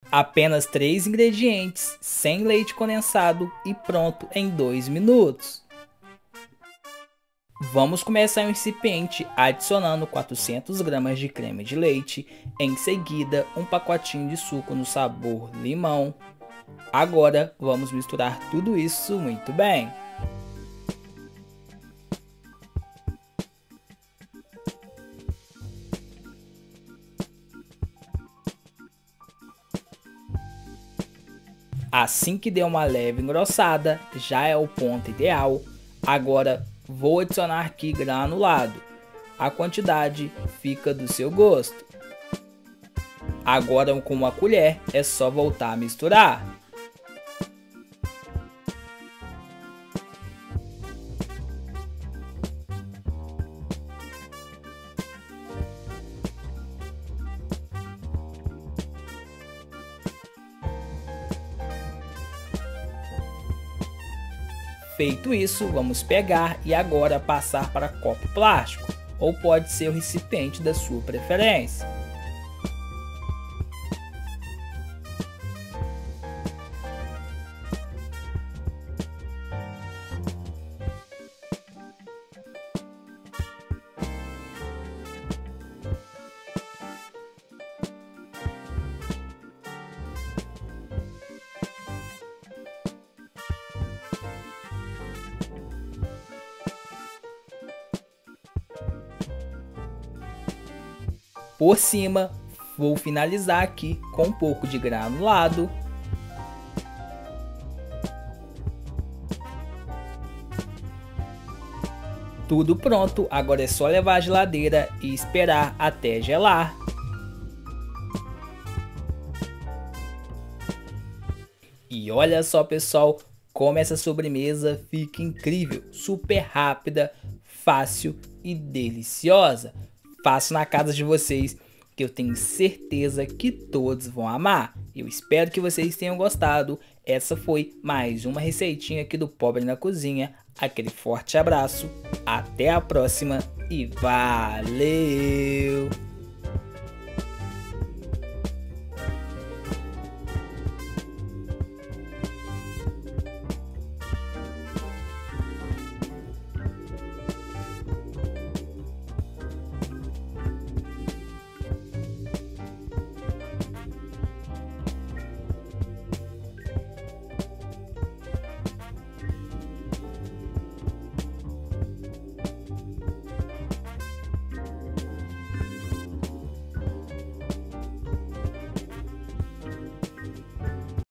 Apenas 3 ingredientes, sem leite condensado e pronto em 2 minutos. Vamos começar em um recipiente adicionando 400 gramas de creme de leite, em seguida um pacotinho de suco no sabor limão. Agora vamos misturar tudo isso muito bem. Assim que der uma leve engrossada, já é o ponto ideal. Agora vou adicionar aqui granulado. A quantidade fica do seu gosto. Agora com uma colher é só voltar a misturar. Feito isso, vamos pegar e agora passar para copo plástico, ou pode ser o recipiente da sua preferência. Por cima, vou finalizar aqui com um pouco de granulado. Tudo pronto, agora é só levar à geladeira e esperar até gelar. E olha só, pessoal, como essa sobremesa fica incrível, super rápida, fácil e deliciosa. Faço na casa de vocês, que eu tenho certeza que todos vão amar. Eu espero que vocês tenham gostado. Essa foi mais uma receitinha aqui do Pobre na Cozinha. Aquele forte abraço, até a próxima e valeu!